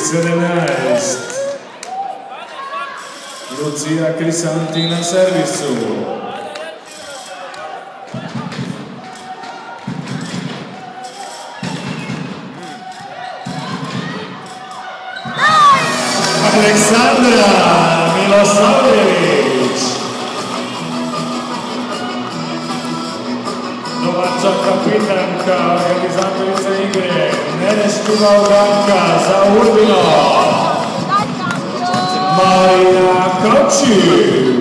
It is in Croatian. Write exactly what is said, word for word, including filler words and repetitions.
sedemnaest. Lucia Crisanti na servisu. Aleksandra Milosavljević. Domaća kapitanka, organizatorica igre, nereštiva uganka za Urbino, Marija Kročić.